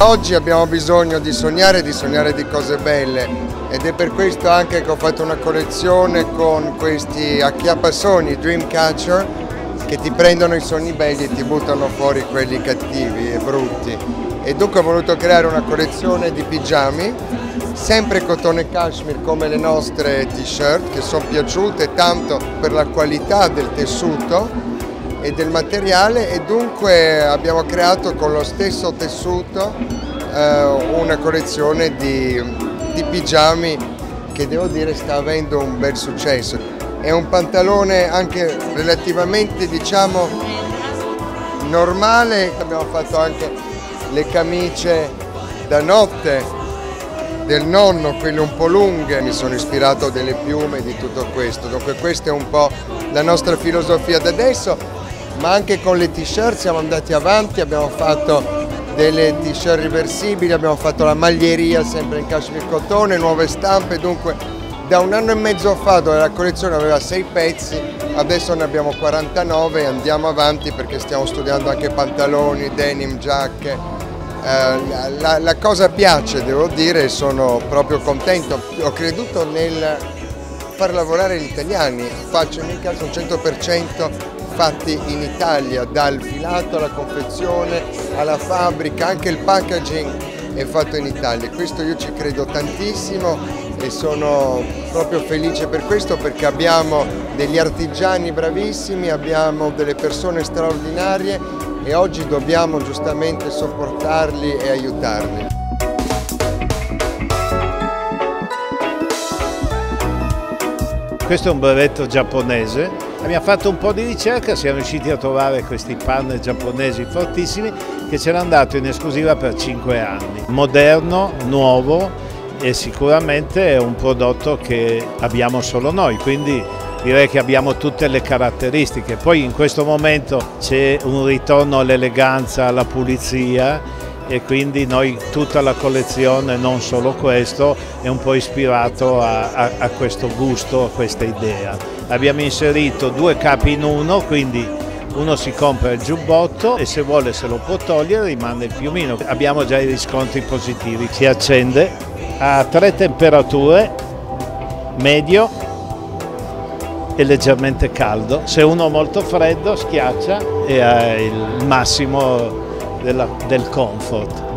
Oggi abbiamo bisogno di sognare di cose belle ed è per questo anche che ho fatto una collezione con questi acchiappasogni, Dreamcatcher, che ti prendono i sogni belli e ti buttano fuori quelli cattivi e brutti. E dunque ho voluto creare una collezione di pigiami, sempre cotone cashmere come le nostre t-shirt, che sono piaciute tanto per la qualità del tessuto e del materiale, e dunque abbiamo creato con lo stesso tessuto una collezione di pigiami che devo dire sta avendo un bel successo. È un pantalone anche relativamente, diciamo, normale. Abbiamo fatto anche le camicie da notte del nonno, quelle un po' lunghe. Mi sono ispirato delle piume, di tutto questo. Dunque questa è un po' la nostra filosofia da adesso, ma anche con le t-shirt siamo andati avanti, abbiamo fatto delle t-shirt riversibili, abbiamo fatto la maglieria sempre in cashmere cotone, nuove stampe. Dunque da un anno e mezzo fa, dove la collezione aveva 6 pezzi, adesso ne abbiamo 49 e andiamo avanti perché stiamo studiando anche pantaloni, denim, giacche. La cosa piace, devo dire, e sono proprio contento. Ho creduto nel far lavorare gli italiani, faccio in mio caso un 100% fatti in Italia, dal filato alla confezione alla fabbrica, anche il packaging è fatto in Italia. Questo io ci credo tantissimo e sono proprio felice per questo, perché abbiamo degli artigiani bravissimi, abbiamo delle persone straordinarie e oggi dobbiamo giustamente sopportarli e aiutarli. Questo è un brevetto giapponese. Abbiamo fatto un po' di ricerca, siamo riusciti a trovare questi panner giapponesi fortissimi che ce l'hanno dato in esclusiva per 5 anni. Moderno, nuovo e sicuramente è un prodotto che abbiamo solo noi, quindi direi che abbiamo tutte le caratteristiche. Poi in questo momento c'è un ritorno all'eleganza, alla pulizia, e quindi noi tutta la collezione, non solo questo, è un po' ispirato a questo gusto, a questa idea. Abbiamo inserito 2 capi in uno, quindi uno si compra il giubbotto e se vuole se lo può togliere, rimane il piumino. Abbiamo già i riscontri positivi. Si accende a 3 temperature, medio e leggermente caldo. Se uno è molto freddo schiaccia e ha il massimo del comfort.